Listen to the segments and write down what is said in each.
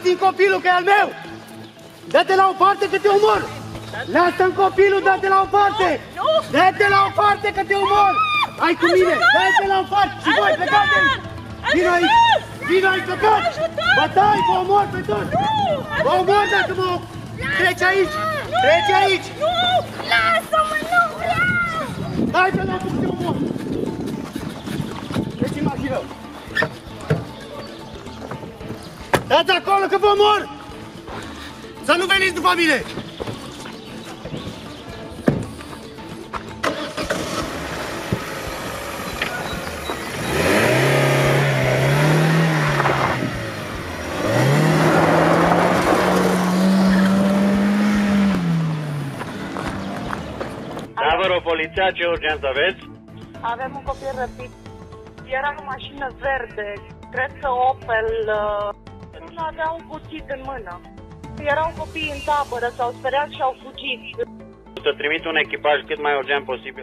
Dați-mi copilul, că e al meu! Dă-te la o parte că te omor! Lasă-mi copilul, dă-te la o parte! Dă-te la o parte că te omor! Hai cu mine, dă-te la o parte! Și voi, plecați de aici! Vino aici! Vino aici, plecați! Bătai, vă omor pe toți! Vă omor dacă mă... Treci aici! Treci aici! Nu! Lasă-mă, nu vreau! Hai pe locul că te omor! Treci în mașină! Dați acolo că vă omor! Să nu veniți după mine! Poliția, ce urgență aveți? Avem un copil răpit. Era în mașină verde, cred că Opel. Nu avea un cuțit în mână. Erau copii în tabără, s-au speriat și au fugit. Să trimit un echipaj cât mai urgent posibil.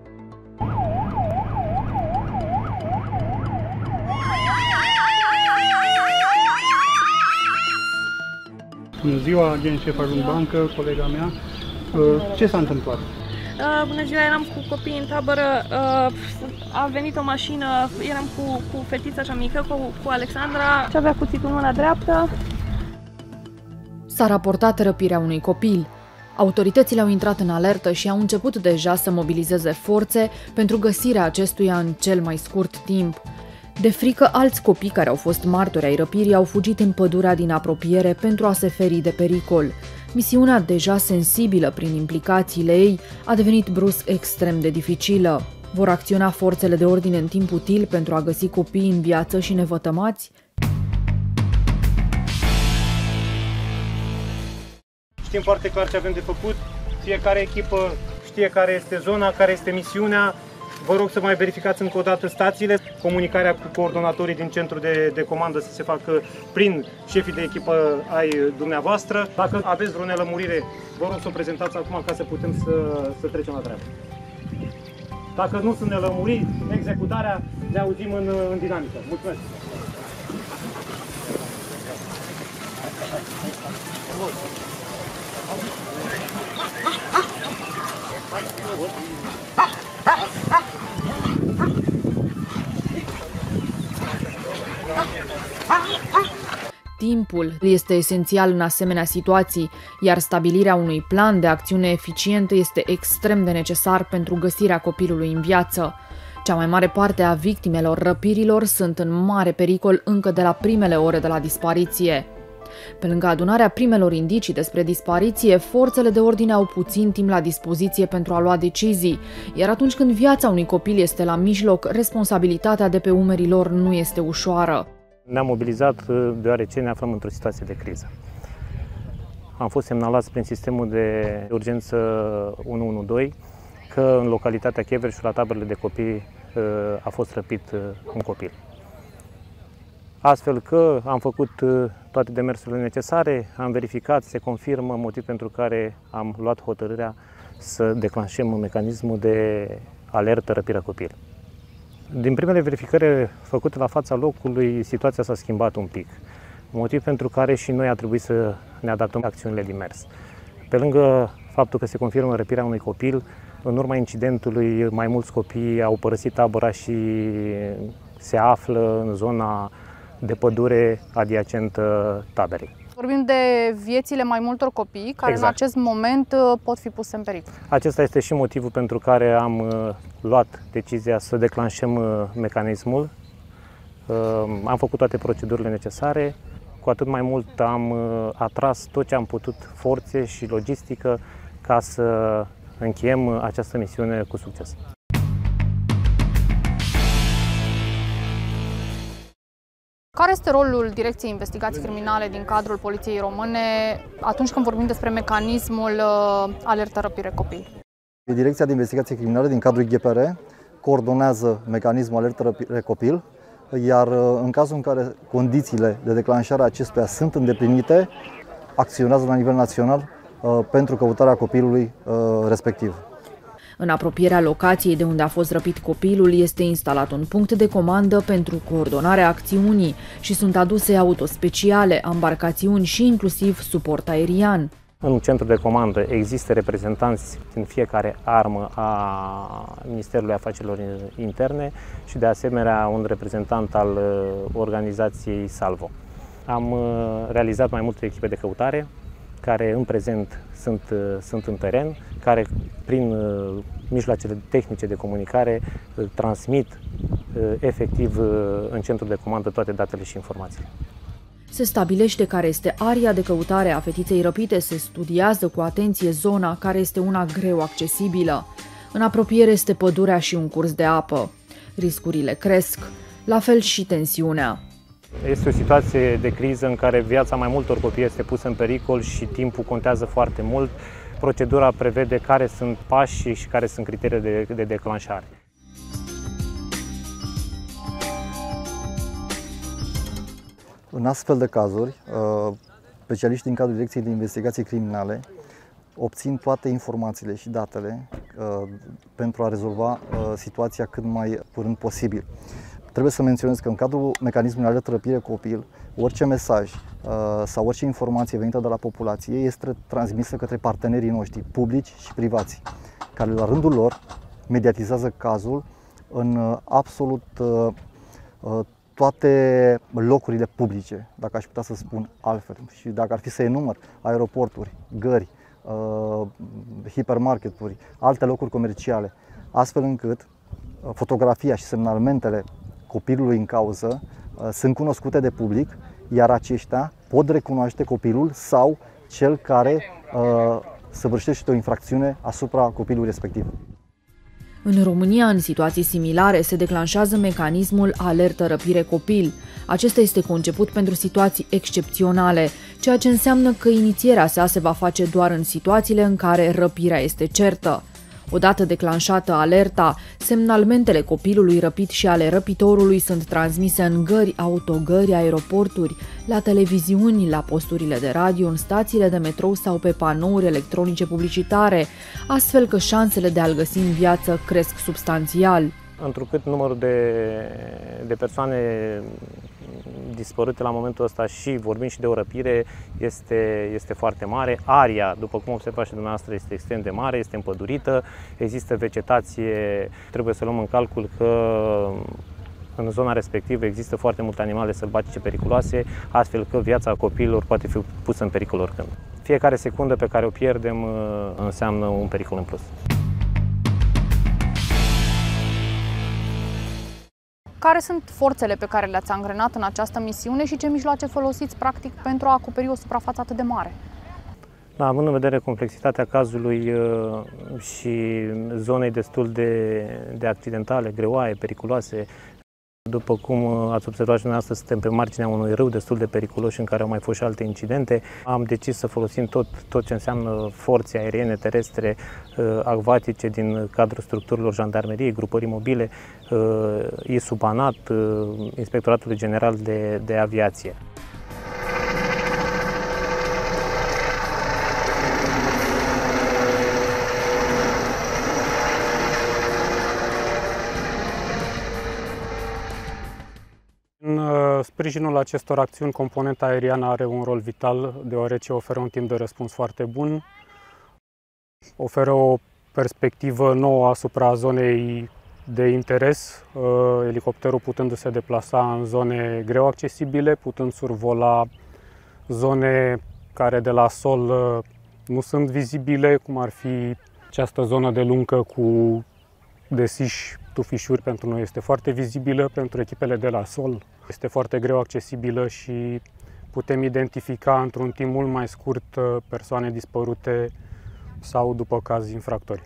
Bună ziua, agent șef al bancă, colega mea. Ce s-a întâmplat? Bună ziua, eram cu copiii în tabără, a venit o mașină, eram cu fetița cea mică, cu Alexandra, și avea cuțitul în mâna dreaptă. S-a raportat răpirea unui copil. Autoritățile au intrat în alertă și au început deja să mobilizeze forțe pentru găsirea acestuia în cel mai scurt timp. De frică, alți copii care au fost martori ai răpirii au fugit în pădurea din apropiere pentru a se feri de pericol. Misiunea, deja sensibilă prin implicațiile ei, a devenit brusc extrem de dificilă. Vor acționa forțele de ordine în timp util pentru a găsi copiii în viață și nevătămați? Știm foarte clar ce avem de făcut. Fiecare echipă știe care este zona, care este misiunea. Vă rog să mai verificați încă o dată stațiile. Comunicarea cu coordonatorii din centru de comandă să se facă prin șefii de echipă ai dumneavoastră. Dacă aveți vreo nelămurire, vă rog să o prezentați acum ca să putem să trecem la treabă. Dacă nu sunt nelămuriri, executarea ne auzim în dinamică. Mulțumesc! Timpul este esențial în asemenea situații, iar stabilirea unui plan de acțiune eficient este extrem de necesar pentru găsirea copilului în viață. Cea mai mare parte a victimelor răpirilor sunt în mare pericol încă de la primele ore de la dispariție. Pe lângă adunarea primelor indicii despre dispariție, forțele de ordine au puțin timp la dispoziție pentru a lua decizii, iar atunci când viața unui copil este la mijloc, responsabilitatea de pe umerii lor nu este ușoară. Ne-am mobilizat deoarece ne aflăm într-o situație de criză. Am fost semnalați prin sistemul de urgență 112 că în localitatea Cheverș, la taberele de copii, a fost răpit un copil. Astfel că am făcut toate demersurile necesare, am verificat, se confirmă, motiv pentru care am luat hotărârea să declanșăm mecanismul de alertă răpirea copilului. Din primele verificări făcute la fața locului, situația s-a schimbat un pic, motiv pentru care și noi a trebuit să ne adaptăm acțiunile din mers. Pe lângă faptul că se confirmă răpirea unui copil, în urma incidentului mai mulți copii au părăsit tabăra și se află în zona de pădure adiacentă taberei. Vorbim de viețile mai multor copii care în acest moment pot fi puse în pericol. Acesta este și motivul pentru care am luat decizia să declanșăm mecanismul. Am făcut toate procedurile necesare, cu atât mai mult am atras tot ce am putut, forțe și logistică, ca să încheiem această misiune cu succes. Care este rolul Direcției Investigații Criminale din cadrul Poliției Române atunci când vorbim despre mecanismul alertă răpire copil? Direcția de Investigații Criminale din cadrul GPR coordonează mecanismul alertă răpire copil, iar în cazul în care condițiile de declanșare a acestuia sunt îndeplinite, acționează la nivel național pentru căutarea copilului respectiv. În apropierea locației de unde a fost răpit copilul este instalat un punct de comandă pentru coordonarea acțiunii și sunt aduse autospeciale, ambarcațiuni și inclusiv suport aerian. În centru de comandă există reprezentanți din fiecare armă a Ministerului Afacerilor Interne și de asemenea un reprezentant al organizației Salvo. Am realizat mai multe echipe de căutare care în prezent sunt în teren, care prin mijloacele tehnice de comunicare transmit efectiv în centru de comandă toate datele și informațiile. Se stabilește care este aria de căutare a fetiței răpite, se studiază cu atenție zona, care este una greu accesibilă. În apropiere este pădurea și un curs de apă. Riscurile cresc, la fel și tensiunea. Este o situație de criză în care viața mai multor copii este pusă în pericol și timpul contează foarte mult. Procedura prevede care sunt pașii și care sunt criteriile de declanșare. În astfel de cazuri, specialiștii din cadrul Direcției de Investigații Criminale obțin toate informațiile și datele pentru a rezolva situația cât mai curând posibil. Trebuie să menționez că în cadrul mecanismului alertă răpire copil, orice mesaj sau orice informație venită de la populație este transmisă către partenerii noștri, publici și privați, care la rândul lor mediatizează cazul în absolut toate locurile publice, dacă aș putea să spun altfel. Și dacă ar fi să enumăr aeroporturi, gări, hipermarketuri, alte locuri comerciale, astfel încât fotografia și semnalmentele copilului în cauză sunt cunoscute de public, iar aceștia pot recunoaște copilul sau cel care săvârșește o infracțiune asupra copilului respectiv. În România, în situații similare, se declanșează mecanismul alertă răpire copil. Acesta este conceput pentru situații excepționale, ceea ce înseamnă că inițierea sa se va face doar în situațiile în care răpirea este certă. Odată declanșată alerta, semnalmentele copilului răpit și ale răpitorului sunt transmise în gări, autogări, aeroporturi, la televiziuni, la posturile de radio, în stațiile de metrou sau pe panouri electronice publicitare, astfel că șansele de a-l găsi în viață cresc substanțial. Întrucât numărul de persoane dispărute la momentul ăsta și vorbim și de o răpire este foarte mare. Aria, după cum observați și dumneavoastră, este extrem de mare, este împădurită, există vegetație. Trebuie să luăm în calcul că în zona respectivă există foarte multe animale sălbatice periculoase, astfel că viața copiilor poate fi pusă în pericol oricând. Fiecare secundă pe care o pierdem înseamnă un pericol în plus. Care sunt forțele pe care le-ați angrenat în această misiune și ce mijloace folosiți practic pentru a acoperi o suprafață atât de mare? Da, având în vedere complexitatea cazului și zonei destul de accidentale, greoaie, periculoase, după cum ați observat și dumneavoastră, suntem pe marginea unui râu destul de periculos și în care au mai fost și alte incidente. Am decis să folosim tot ce înseamnă forțe aeriene, terestre, acvatice din cadrul structurilor jandarmeriei, grupării mobile, ISUBANAT, Inspectoratului General de Aviație. În sprijinul acestor acțiuni, componenta aeriană are un rol vital, deoarece oferă un timp de răspuns foarte bun, oferă o perspectivă nouă asupra zonei de interes, elicopterul putându-se deplasa în zone greu accesibile, putând survola zone care de la sol nu sunt vizibile, cum ar fi această zonă de luncă cu desiși, tufișuri, pentru noi este foarte vizibilă, pentru echipele de la sol este foarte greu accesibilă și putem identifica într-un timp mult mai scurt persoane dispărute sau, după caz, infractori.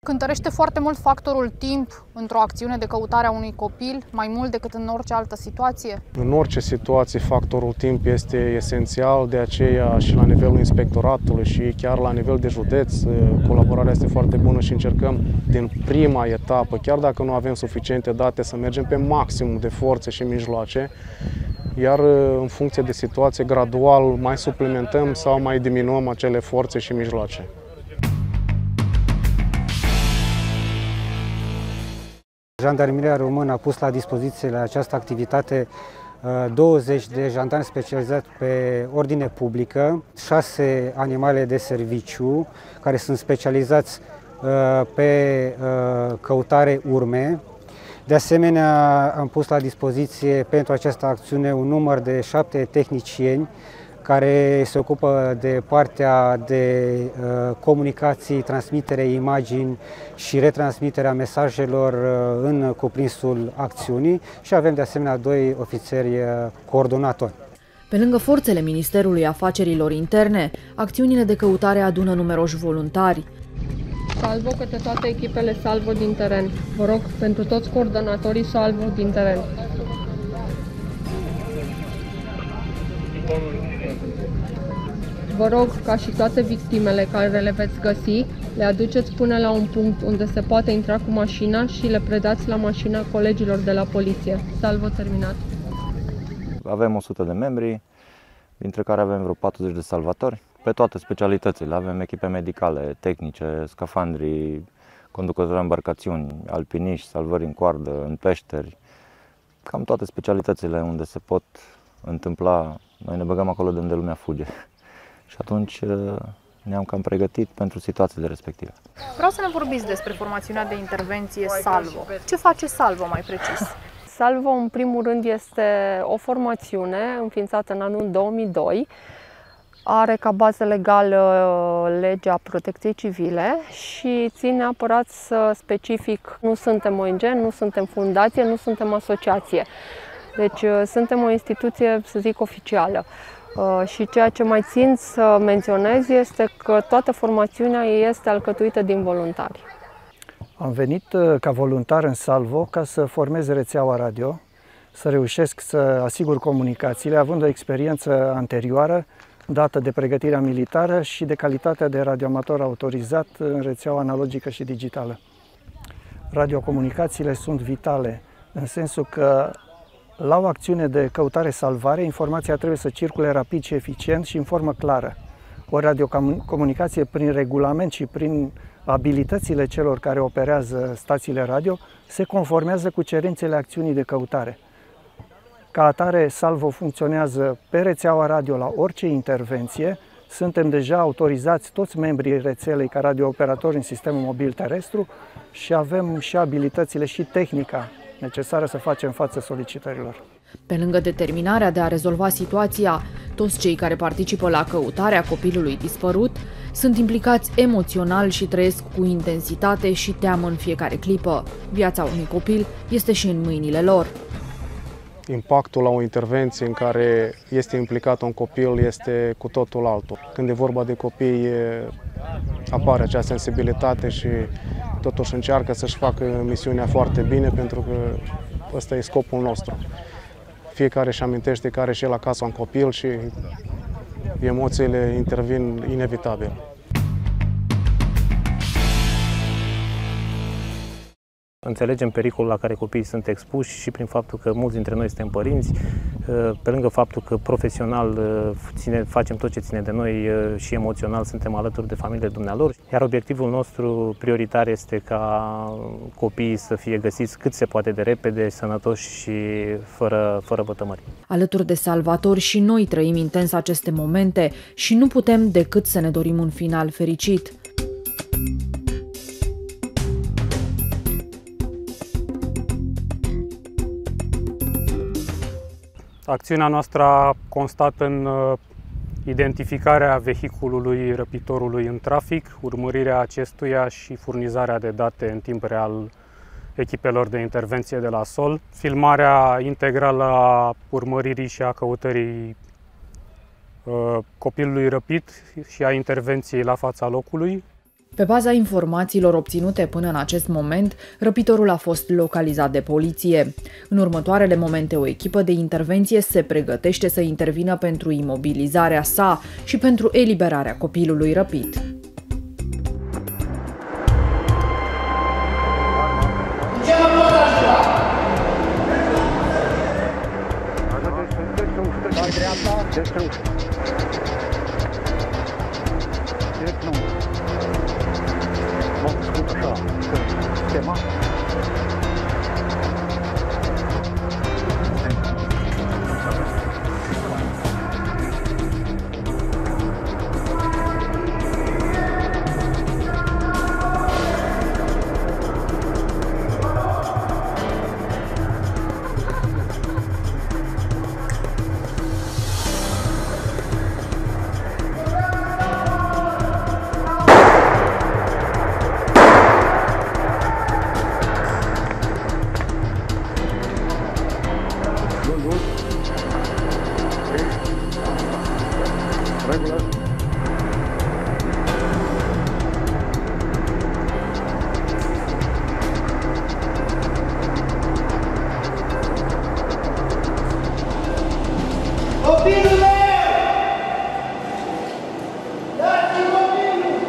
Cântărește foarte mult factorul timp într-o acțiune de căutare a unui copil, mai mult decât în orice altă situație? În orice situație, factorul timp este esențial, de aceea și la nivelul inspectoratului și chiar la nivel de județ, colaborarea este foarte bună și încercăm din prima etapă, chiar dacă nu avem suficiente date, să mergem pe maximum de forțe și mijloace, iar în funcție de situație, gradual mai suplimentăm sau mai diminuăm acele forțe și mijloace. Jandarmeria Română a pus la dispoziție la această activitate 20 de jandarmi specializați pe ordine publică, 6 animale de serviciu care sunt specializați pe căutare urme. De asemenea, am pus la dispoziție pentru această acțiune un număr de 7 tehnicieni care se ocupă de partea de comunicații, transmiterea imagini și retransmiterea mesajelor în cuprinsul acțiunii și avem de asemenea 2 ofițeri coordonatori. Pe lângă forțele Ministerului Afacerilor Interne, acțiunile de căutare adună numeroși voluntari. Salvo către toate echipele Salvo din teren. Vă rog, pentru toți coordonatorii Salvo din teren. Vă rog ca și toate victimele care le veți găsi, le aduceți până la un punct unde se poate intra cu mașina și le predați la mașina colegilor de la poliție. Salvo terminat. Avem 100 de membri, dintre care avem vreo 40 de salvatori, pe toate specialitățile. Avem echipe medicale, tehnice, scafandri, conducători de embarcațiuni, alpiniști, salvări în coardă, în peșteri. Cam toate specialitățile unde se pot întâmpla, noi ne băgăm acolo de unde lumea fuge. Și atunci ne-am cam pregătit pentru situațiile respective. Vreau să ne vorbiți despre formațiunea de intervenție Salvo. Ce face Salvo mai precis? Salvo, în primul rând, este o formațiune înființată în anul 2002. Are ca bază legală legea protecției civile și ține neapărat să specific, nu suntem ONG, nu suntem fundație, nu suntem asociație. Deci suntem o instituție, să zic, oficială. Și ceea ce mai țin să menționez este că toată formațiunea este alcătuită din voluntari. Am venit ca voluntar în Salvo ca să formez rețeaua radio, să reușesc să asigur comunicațiile, având o experiență anterioară dată de pregătirea militară și de calitatea de radioamator autorizat în rețeaua analogică și digitală. Radiocomunicațiile sunt vitale, în sensul că la o acțiune de căutare-salvare, informația trebuie să circule rapid și eficient și în formă clară. O radiocomunicație, prin regulament și prin abilitățile celor care operează stațiile radio, se conformează cu cerințele acțiunii de căutare. Ca atare, Salvo funcționează pe rețeaua radio la orice intervenție. Suntem deja autorizați toți membrii rețelei ca radiooperatori în sistemul mobil terestru și avem și abilitățile și tehnica necesară să facem față solicitărilor. Pe lângă determinarea de a rezolva situația, toți cei care participă la căutarea copilului dispărut sunt implicați emoțional și trăiesc cu intensitate și teamă în fiecare clipă. Viața unui copil este și în mâinile lor. Impactul la o intervenție în care este implicat un copil este cu totul altul. Când e vorba de copii, apare acea sensibilitate și totuși încearcă să-și facă misiunea foarte bine, pentru că ăsta e scopul nostru. Fiecare își amintește că are și el acasă un copil și emoțiile intervin inevitabil. Înțelegem pericolul la care copiii sunt expuși și prin faptul că mulți dintre noi suntem părinți, pe lângă faptul că profesional facem tot ce ține de noi și emoțional suntem alături de familiile dumnealor. Iar obiectivul nostru prioritar este ca copiii să fie găsiți cât se poate de repede, sănătoși și fără vătămări. Alături de salvatori și noi trăim intens aceste momente și nu putem decât să ne dorim un final fericit. Acțiunea noastră a constat în identificarea vehiculului răpitorului în trafic, urmărirea acestuia și furnizarea de date în timp real echipelor de intervenție de la sol, filmarea integrală a urmăririi și a căutării copilului răpit și a intervenției la fața locului. Pe baza informațiilor obținute până în acest moment, răpitorul a fost localizat de poliție. În următoarele momente, o echipă de intervenție se pregătește să intervină pentru imobilizarea sa și pentru eliberarea copilului răpit. Copilul meu! Dați-mi copilul!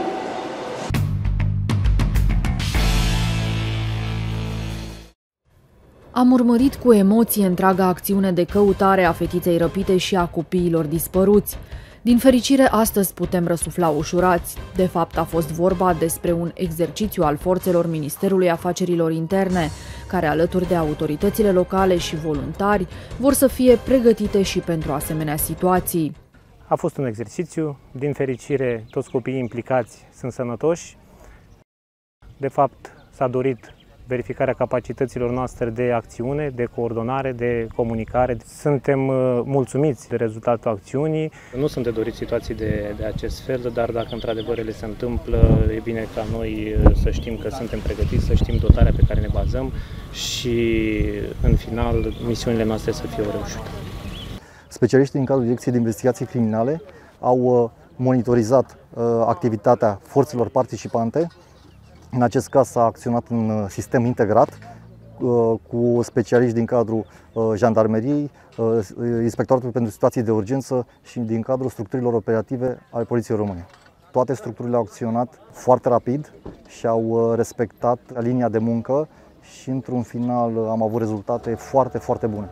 Am urmărit cu emoție întreaga acțiune de căutare a fetiței răpite și a copiilor dispăruți. Din fericire, astăzi putem răsufla ușurați. De fapt, a fost vorba despre un exercițiu al forțelor Ministerului Afacerilor Interne, care, alături de autoritățile locale și voluntari, vor să fie pregătite și pentru asemenea situații. A fost un exercițiu. Din fericire, toți copiii implicați sunt sănătoși. De fapt, s-a dorit verificarea capacităților noastre de acțiune, de coordonare, de comunicare. Suntem mulțumiți de rezultatul acțiunii. Nu sunt de dorit situații de acest fel, dar dacă într-adevăr ele se întâmplă, e bine ca noi să știm că suntem pregătiți, să știm dotarea pe care ne bazăm și, în final, misiunile noastre să fie o reușită. Specialiștii din cadrul Direcției de Investigații Criminale au monitorizat activitatea forțelor participante. În acest caz s-a acționat un sistem integrat cu specialiști din cadrul Jandarmeriei, Inspectoratul pentru Situații de Urgență și din cadrul structurilor operative ale Poliției Române. Toate structurile au acționat foarte rapid și au respectat linia de muncă și, într-un final, am avut rezultate foarte, foarte bune.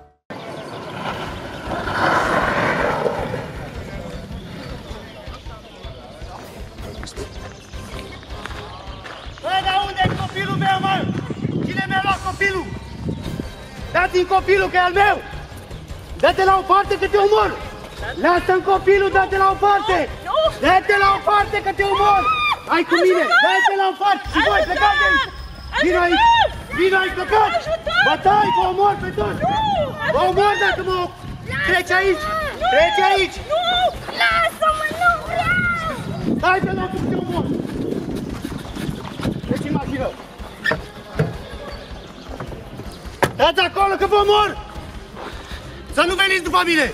Copilul meu, mă! Cine mi-a luat copilul? Dați-mi copilul, că e al meu! Dă-te la o parte că te omor! Lasă-mi copilul, dă-te la o parte! Dă-te la o parte că te omor! Hai cu mine! Dă-te la o parte! Și voi, plecați de aici! Vino aici! Vino aici, plecați! Bătai, vă omor pe toți! Vă omor dacă mă... Treci aici! Treci aici! Nu! Lasă-mă, nu vreau! Hai pe locul că te omor! Treci în mașină! Dați acolo că vă omor! Să nu veniți după mine!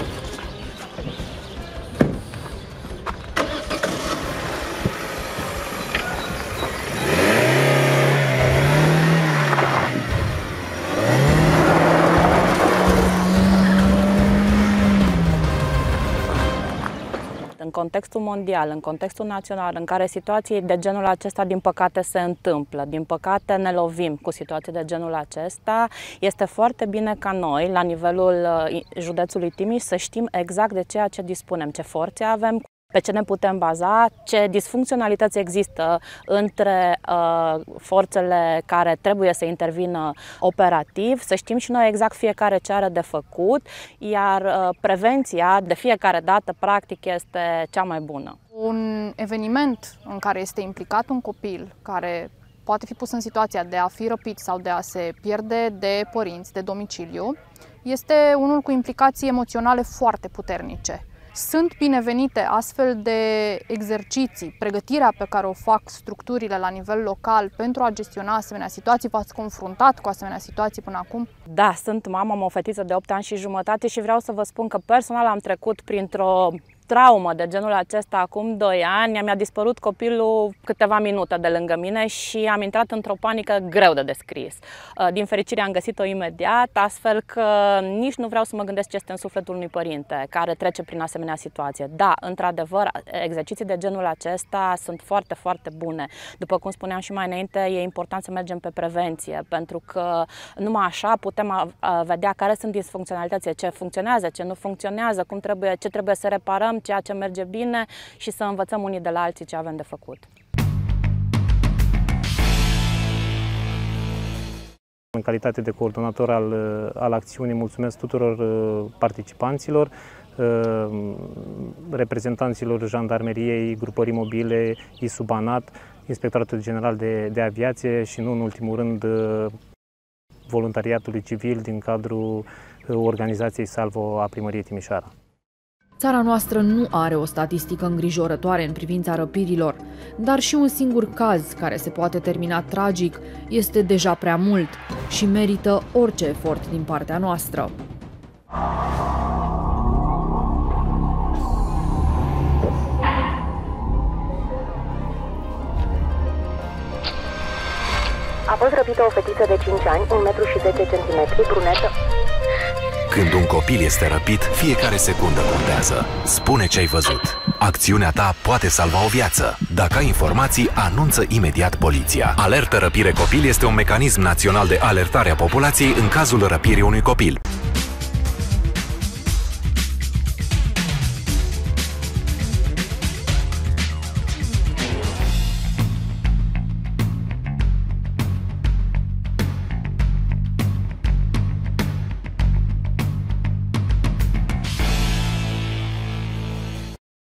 În contextul mondial, în contextul național, în care situații de genul acesta, din păcate, se întâmplă, din păcate ne lovim cu situații de genul acesta, este foarte bine ca noi, la nivelul județului Timiș, să știm exact de ceea ce dispunem, ce forțe avem, pe ce ne putem baza, ce disfuncționalități există între forțele care trebuie să intervină operativ, să știm și noi exact fiecare ce are de făcut, iar prevenția de fiecare dată practic este cea mai bună. Un eveniment în care este implicat un copil care poate fi pus în situația de a fi răpit sau de a se pierde de părinți, de domiciliu, este unul cu implicații emoționale foarte puternice. Sunt binevenite astfel de exerciții, pregătirea pe care o fac structurile la nivel local pentru a gestiona asemenea situații. V-ați confruntat cu asemenea situații până acum? Da, sunt mamă, am o fetiță de 8 ani și jumătate și vreau să vă spun că personal am trecut printr-o traumă de genul acesta acum 2 ani, mi-a dispărut copilul câteva minute de lângă mine și am intrat într-o panică greu de descris. Din fericire am găsit-o imediat, astfel că nici nu vreau să mă gândesc ce este în sufletul unui părinte care trece prin asemenea situație. Da, într-adevăr, exerciții de genul acesta sunt foarte, foarte bune. După cum spuneam și mai înainte, e important să mergem pe prevenție, pentru că numai așa putem vedea care sunt disfuncționalitățile, ce funcționează, ce nu funcționează, ce trebuie să reparăm, ceea ce merge bine și să învățăm unii de la alții ce avem de făcut. În calitate de coordonator al acțiunii, mulțumesc tuturor participanților, reprezentanților Jandarmeriei, Grupării Mobile, ISUBANAT, Inspectoratul General de Aviație și, nu în ultimul rând, voluntariatului civil din cadrul organizației Salvo a Primăriei Timișoara. Țara noastră nu are o statistică îngrijorătoare în privința răpirilor, dar și un singur caz care se poate termina tragic este deja prea mult și merită orice efort din partea noastră. A fost răpită o fetiță de 5 ani, 1,10 m, brunetă. Când un copil este răpit, fiecare secundă contează. Spune ce ai văzut. Acțiunea ta poate salva o viață. Dacă ai informații, anunță imediat poliția. Alertă Răpire Copil este un mecanism național de alertare a populației în cazul răpirii unui copil.